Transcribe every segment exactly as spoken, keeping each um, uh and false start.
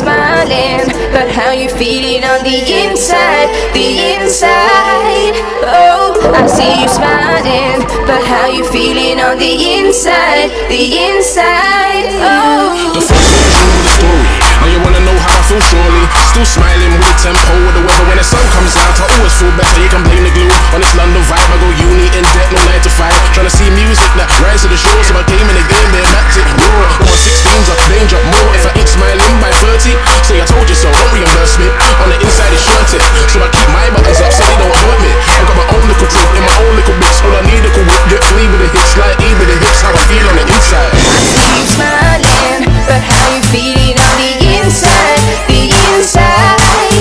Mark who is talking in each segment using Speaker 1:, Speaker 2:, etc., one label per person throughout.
Speaker 1: smiling, but how you feeling on the inside, the inside. Oh, I see you smiling, but how you feeling on the inside, the inside. Oh,
Speaker 2: the first one with the story. Now you wanna know how I feel surely. Still smiling with the tempo with the weather. When the sun comes out, I always feel better. You can blame the glue on this London vibe. I go uni in debt, no nine to five. Trying to see music that rise to the show. So I came in the game, man, mapped it raw. On my sixteens, I danger more. If I ain't smiling by thirty, say I told you so, don't reimburse me. On the inside it's shirted, so I keep my buttons up so they don't hurt me. I got my own little drink in my own little bits. All I need a little whip, get free with the hits, like E with the hips. How I feel on the inside.
Speaker 1: I see you smiling, but how you feeling on the inside, the inside.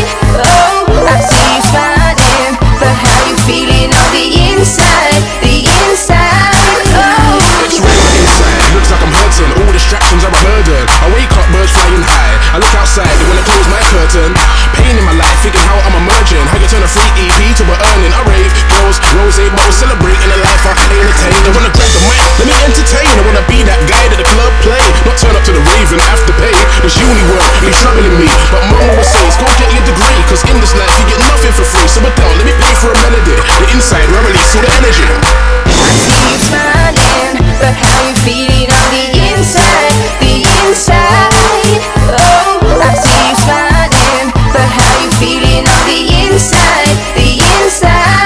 Speaker 1: Oh, I see you smiling, but how you feeling on the inside, the inside. Oh,
Speaker 2: X-ray my inside, looks like I'm hurting. All distractions are a burden. I wake up, birds flying high. I look outside, they wanna close my curtain. Pain in my life, thinking how I'm emerging. How you turn a free E P to an earning. I rave, girls, rose, bottles, celebrating the life I ain't attained. I wanna grab the mic, let me entertain. I wanna be that guy that the club play. Not turn up to the rave and have to pay. This uni work be troubling me, but mom always says, go get your degree. Cause in this life you get nothing for free. So but down, let me pay for a melody. The inside where I release all the energy.
Speaker 1: I see you smiling, but how you feeling on the inside, the inside. Oh, I see you smiling, but how you feeling on the inside, the inside.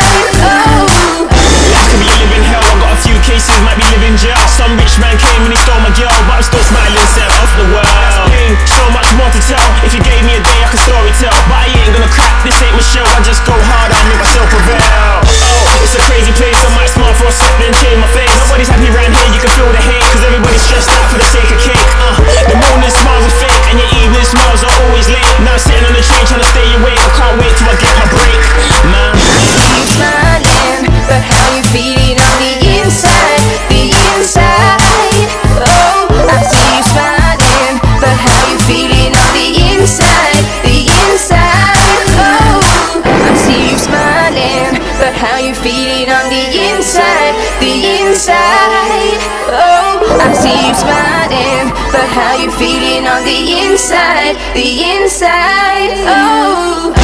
Speaker 1: Oh,
Speaker 3: life can be a living hell. I've got a few cases, might be living jail. Some rich man came and he stole my girl, but I'm still smiling, set off the world. That's pain, so much more to tell. If you gave me a day, I could story tell. But I ain't gonna crack, this ain't Michelle. I just go hard, I make myself prevail. Oh, it's a crazy place. I might smile for a sec, then change my face. Nobody's happy around here, you can feel the hate. Cause everybody's stressed out for the sake of cake. uh, The morning smiles are fake, and your evening smiles are always late. Now I'm sitting on the train trying to stay awake. I can't wait till I get my break, man.
Speaker 1: I see you smiling, but how you feeling on the inside, the inside. Oh, I see you smiling, but how you feeling on the inside, the inside. Oh, I see you smiling, but how you feeling on the inside, the inside. Oh, I see you smiling, but how you feeling on the inside, the inside. Oh.